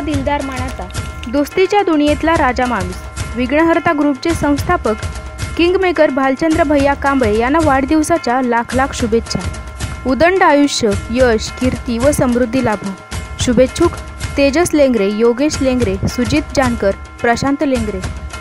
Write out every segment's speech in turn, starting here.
दिलदार मानाचा दोस्तीच्या दुनियेतला राजा माणूस विघ्नहर्ता ग्रुपचे संस्थापक किंगमेकर भालचंद्र भैया कांबळे यांना वाढदिवसाच्या लाख लाख शुभेच्छा। उदंड आयुष्य, यश, कीर्ती व समृद्धी लाभो। शुभेच्छुक तेजस लेंगरे, योगेश लेंगरे, सुजित जानकर, प्रशांत लेंगरे।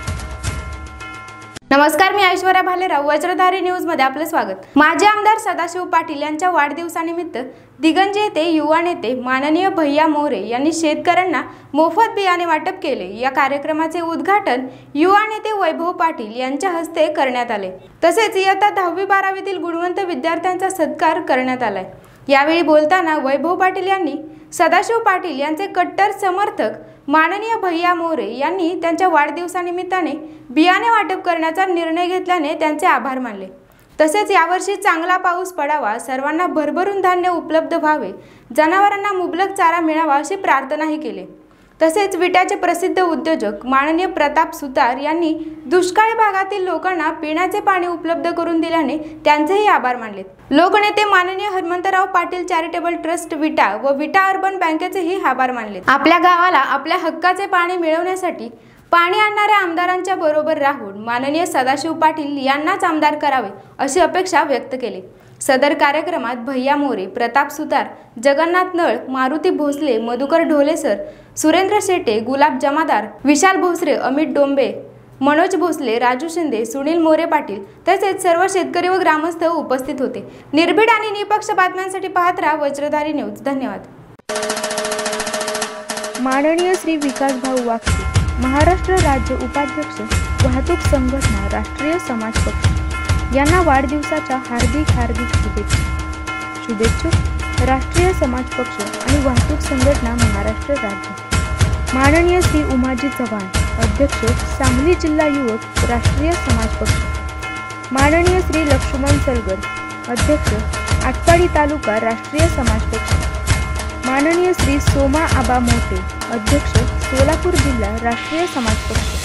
नमस्कार, मी ऐश्वर्या भालेराव, वज्रधारी न्यूज मध्ये आपले स्वागत। माजी आमदार सदाशिव पाटील यांच्या वाढदिवसानिमित्त दिगंज येथे युवा नेते माननीय भैया मोरे यांनी शेतकऱ्यांना मोफत बियाणे वाटप केले। या कार्यक्रमाचे उद्घाटन युवा नेते वैभव पाटील यांच्या हस्ते करण्यात आले। तसेच इयत्ता 10वी-12वीतील गुणवंत विद्यार्थ्यांचा सत्कार करण्यात आला। यावेळी बोलताना वैभव पाटील यांनी सदाशिव पाटील यांचे कट्टर समर्थक माननीय भैया मोरे यांनी त्यांच्या वाढदिवसानिमित्ताने बियाणे वाटप करण्याचा निर्णय घेतल्याने त्यांचे आभार मानले। तसेच यावर्षी चांगला पाऊस पडावा, सर्वांना भरभरून धान्य उपलब्ध व्हावे, जनावरांना मुबलक चारा मिळावा अशी प्रार्थनाही केली। तसेच विट्याचे प्रसिद्ध उद्योजक माननीय प्रताप सुतार यांनी दुष्काळी भागातील लोकांना पिण्याचे पाणी उपलब्ध करून दिल्याने त्यांचेही आभार मानले। लोकनेते माननीय हनुमंतराव पाटील चॅरिटेबल ट्रस्ट विटा व विटा अर्बन बँकेचेही आभार मानले। आपल्या गावाला आपल्या हक्काचे पाणी मिळवण्यासाठी पाणी आणणाऱ्या आमदारांच्या बरोबर राहून माननीय सदाशिव पाटील यांनाच आमदार करावे अशी अपेक्षा व्यक्त केली। सदर कार्यक्रमात भैया मोरे, प्रताप सुतार, जगन्नाथ नळ, मारुती भोसले, मधुकर ढोलेसर, सुरेंद्र शेटे, गुलाब जमादार, विशाल भोसरे, अमित डोंबे, मनोज भोसले, राजू शिंदे, सुनील मोरे पाटील तसेच सर्व शेतकरी व ग्रामस्थ उपस्थित होते। निर्भीड आणि निपक्ष बातम्यांसाठी पाहत राहा वज्रधारी न्यूज। धन्यवाद। माननीय श्री विकास भाऊ वागसे, महाराष्ट्र राज्य उपाध्यक्ष, वाहतूक संघटना, राष्ट्रीय समाज पक्ष यांना वाढदिवसाच्या हार्दिक शुभेच्छा। शुभेच्छुक राष्ट्रीय समाज पक्ष आणि वाहतूक संघटना महाराष्ट्र राज्य। माननीय श्री उमाजी चव्हाण, अध्यक्ष, सांगली जिल्हा युवक राष्ट्रीय समाज पक्ष। माननीय श्री लक्ष्मण सलगर, अध्यक्ष, आटपाडी तालुका राष्ट्रीय समाज पक्ष। माननीय श्री सोमा आबा मोटे, अध्यक्ष, सोलापूर जिल्हा राष्ट्रीय समाज पक्ष।